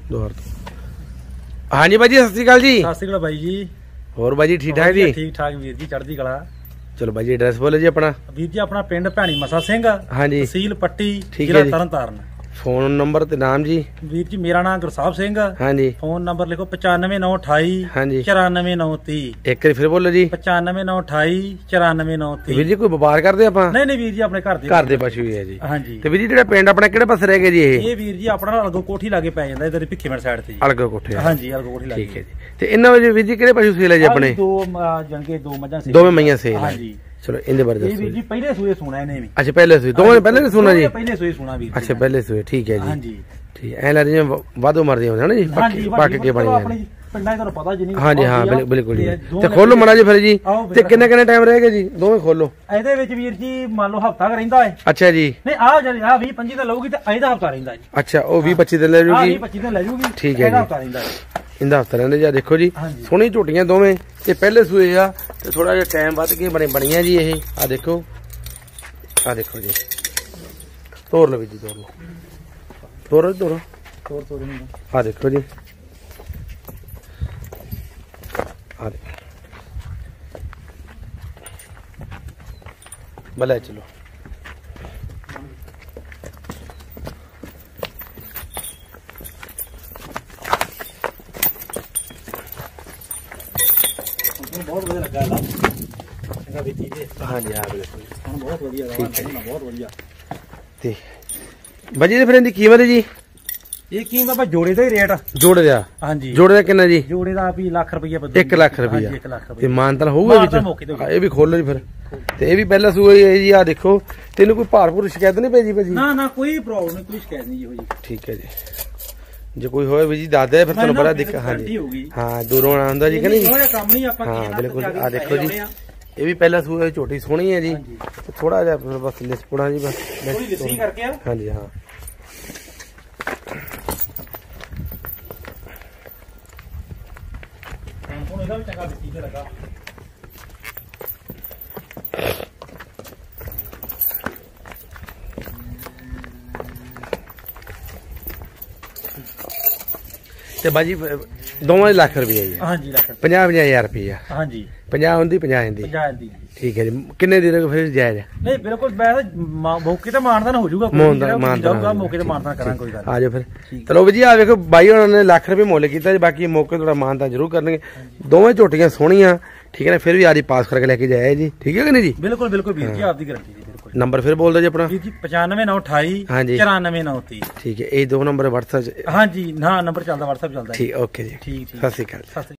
दोहर तो हाँ जी भाई जी, सत श्री अकाल जी। सत श्री अकाल भाई जी। और भाई जी ठीक ठाक जी? ठीक ठाक वीर जी, चढ़दी कला। चलो भाई जी एड्रेस बोलो जी अपना। वीर जी अपना पिंड भैणी मसा सिंह, हाँ जी, तहसील पट्टी, ठीक जिला है तरन तारण। फोन नंबर ते नाम जी? वीर जी मेरा नाम गुरसाहिब सिंह। हाँ जी। फोन नंबर लिखो 9598 हाँ जी 9493। एक बार फिर बोलो जी। 9598 9493। ਵੀਰ ਜੀ ਕੋਈ ਵਪਾਰ ਕਰਦੇ ਆਪਾਂ? नहीं नहीं वीर जी अपने घर ਦੇ ਪਸ਼ੂ ਹੀ ਹੈ ਜੀ। हाँ जी। ਤੇ ਵੀਰ ਜੀ ਜਿਹੜਾ ਪਿੰਡ ਆਪਣਾ ਕਿਹੜੇ ਪਾਸੇ ਰਹਿ ਗਿਆ ਜੀ ਇਹ? ਇਹ ਵੀਰ ਜੀ ਆਪਣਾ ਅਲਗੋ ਕੋਠੀ ਲਾਗੇ ਪੈ ਜਾਂਦਾ, ਇਧਰ ਭਿੱਖੀਵਿੰਡ ਸਾਈਡ ਤੇ ਜੀ। ਅਲਗੋ ਕੋਠੇ? हाँ जी ਅਲਗੋ ਕੋਠੀ ਲਾਗੇ। ਠੀਕ ਹੈ ਜੀ। ਤੇ ਇਹਨਾਂ ਵਿੱਚ ਵੀਰ ਜੀ ਕਿਹੜੇ ਪਸ਼ੂ ਸੇਲ ਹੈ ਜੀ ਆਪਣੇ? ਦੋ ਜਣਕੇ ਦੋ ਮੱਝਾਂ ਸੀ। ਦੋਵੇਂ ਮਈਆਂ ਸੇਲ हाँ ਹੈ। जी। ਚਲੋ ਇਹਦੇ ਬਾਰੇ ਇਹ ਦੱਸੋ ਵੀਰ ਜੀ। ਜੀ ਪਹਿਲੇ ਸੂਏ ਸੁਣਾ ਇਹਨੇ ਵੀ। ਅੱਛਾ ਪਹਿਲੇ ਸੂਏ, ਦੋਵੇਂ ਪਹਿਲੇ ਨੇ ਸੁਣਾ ਜੀ? ਪਹਿਲੇ ਸੂਏ ਸੁਣਾ ਵੀਰ। ਅੱਛਾ ਪਹਿਲੇ ਸੂਏ, ਠੀਕ ਹੈ ਜੀ। हाँ जी। ਠੀਕ ਐ ਲੱਗ ਜਿਵੇਂ ਵਾਧੋ ਮਰਦੀ ਹੁੰਦੀ ਹੈ ਨਾ ਜੀ, ਪੱਕ ਕੇ ਬਣੀ ਜਾਂਦੀ। ਪਿੰਡਾਂ ਤੁਹਾਨੂੰ ਪਤਾ ਜਿੰਨੀ। ਹਾਂ ਜੀ ਹਾਂ ਬਿਲਕੁਲ ਜੀ। ਤੇ ਖੋਲੋ ਮੜਾ ਜੀ ਫਿਰ ਜੀ। ਤੇ ਕਿੰਨੇ ਕਿੰਨੇ ਟਾਈਮ ਰਹੇਗਾ ਜੀ? ਦੋਵੇਂ ਖੋਲੋ। ਇਹਦੇ ਵਿੱਚ ਵੀਰ ਜੀ ਮੰਨ ਲਓ ਹਫਤਾ ਕ ਰਹਿੰਦਾ ਹੈ। ਅੱਛਾ ਜੀ। ਨਹੀਂ ਆ 20-25 ਤਾਂ ਲਊਗੀ ਤੇ ਇਹਦਾ ਹਫਤਾ ਰਹਿੰਦਾ ਜੀ। ਅੱਛਾ ਉਹ 20-25 ਦਿਨ ਲੈ ਜੂਗੀ? 20-25 ਦਿਨ ਲੈ ਜੂਗੀ। ਠੀਕ ਹੈ ਇਹਦਾ ਜੀ। ਹਫਤਾ ਰਹਿੰਦਾ ਹੈ। ਇਹਦਾ ਹਫਤਾ ਰਹਿੰਦੇ ਜੀ। ਦੇਖੋ ਜੀ ਸੋਹਣੀ ਝੋਟੀਆਂ ਦੋਵੇਂ, ਤੇ ਪਹਿਲੇ ਸੂਏ ਆ ਤੇ ਥੋੜਾ ਜਿਹਾ ਟਾਈਮ ਵੱਧ ਕੇ ਬਣੀਆਂ ਜੀ ਇਹ। ਆ ਦੇਖੋ, ਆ ਦੇਖੋ ਜੀ। ਤੋੜ ਲਓ ਜੀ, ਤੋੜ ਲਓ, ਤੋੜੋ ਤੋੜੋ। ਆ ਦੇਖੋ ਜੀ, ਆ ਦੇਖੋ भले चलो। बहुत बढ़िया लगा हाँ जी हाँ बिल्कुल बहुत बढ़िया बहुत बढ़िया। ते भाजी दे फिर इनकी कीमत है जी? ये कीमत भाई जोड़े का ही रेट जोड़े दा? हाँ जी जोड़े का कितना जी? जोड़े का भी लाख रुपया 1 लाख रुपया। 1 लाख रुपया मानता होगा ये भी खोल लो जी फिर। ਤੇ ਇਹ ਵੀ ਪਹਿਲਾ ਸੂਆ ਹੀ ਹੈ ਜੀ। ਆ ਦੇਖੋ ਤੈਨੂੰ ਕੋਈ ਭਾਰਪੂਰ ਸ਼ਿਕਾਇਤ ਨਹੀਂ ਪਈ ਜੀ ਭਾਜੀ? ਨਾ ਨਾ ਕੋਈ ਪ੍ਰੋਬਲਮ ਨਹੀਂ, ਕੋਈ ਸ਼ਿਕਾਇਤ ਨਹੀਂ ਜੀ। ਠੀਕ ਹੈ ਜੀ। ਜੇ ਕੋਈ ਹੋਏ ਵੀ ਜੀ ਦੱਸ ਦੇ ਫਿਰ ਤੁਹਾਨੂੰ ਬੜਾ ਦਿੱਕਤ। ਹਾਂ ਜੀ ਹਾਂ ਦੂਰੋਂ ਆਉਂਦਾ ਜੀ ਕਿ ਨਹੀਂ? ਹਾਂ ਬਿਲਕੁਲ। ਆ ਦੇਖੋ ਜੀ ਇਹ ਵੀ ਪਹਿਲਾ ਸੂਆ ਝੋਟੀ ਸੋਹਣੀ ਹੈ ਜੀ। ਥੋੜਾ ਜਿਹਾ ਬਸ ਲਿਸਪੜਾ ਜੀ ਬਸ ਕਰਕੇ। ਹਾਂ ਜੀ ਹਾਂ ਹੁਣ ਇਹਦਾ ਵੀ ਚੰਗਾ ਵਿੱਤੀ ਤੇ ਲੱਗਾ। ਤੇ ਬਾਜੀ ਦੋਵਾਂ ਦੇ ਲੱਖ ਰੁਪਏ ਜੀ? ਹਾਂ ਜੀ ਲੱਖ 50,000 ਰੁਪਏ। ਹਾਂ ਜੀ 50 ਹੁੰਦੀ 50 ਹੁੰਦੀ 50 ਹੁੰਦੀ। ਠੀਕ ਹੈ ਜੀ। ਕਿੰਨੇ ਦੇ ਰਹੇ ਫਿਰ ਜਾਇਜ਼? ਨਹੀਂ ਬਿਲਕੁਲ ਮੈਂ ਮੌਕੇ ਤੇ ਮਾਨਦਾਨ ਹੋ ਜਾਊਗਾ, ਮਾਨਦਾਨ ਮੌਕੇ ਤੇ ਮਾਨਦਾਨ ਕਰਾਂਗੇ ਕੋਈ ਗੱਲ। ਆ ਜਾਓ ਫਿਰ। ਚਲੋ ਜੀ ਆ ਵੇਖੋ ਬਾਈ ਉਹਨਾਂ ਨੇ ਲੱਖ ਰੁਪਏ ਮੁੱਲ ਕੀਤਾ ਜੀ, ਬਾਕੀ ਮੌਕੇ ਥੋੜਾ ਮਾਨਦਾਨ ਜ਼ਰੂਰ ਕਰਨਗੇ। ਦੋਵੇਂ ਝੋਟੀਆਂ ਸੋਹਣੀਆਂ ਠੀਕ ਹੈ ਨਾ, ਫਿਰ ਵੀ ਆਦੀ ਪਾਸ ਕਰਕੇ ਲੈ ਕੇ ਜਾਇਆ ਜੀ। ਠੀਕ ਹੈ ਕਿ ਨਹੀਂ ਜੀ? ਬਿਲकुल बिल्कुल ਵੀਰ ਜੀ ਆਪਦੀ ਗਾਰੰਟੀ ਜੀ। ਬਿਲकुल ਨੰਬਰ ਫਿਰ ਬੋਲ ਦਿਓ ਜੀ ਆਪਣਾ। 9598 9493। ਠੀਕ ਹੈ ਇਹ ਦੋ ਨੰਬਰ WhatsApp? ਹਾਂ ਜੀ ਹਾਂ ਨੰਬਰ ਚੱਲਦਾ WhatsApp ਚੱਲਦਾ। ਠੀਕ ਓਕੇ ਜੀ। ਠੀਕ ਸਤਿ ਸ਼੍ਰੀ ਅਕਾਲ।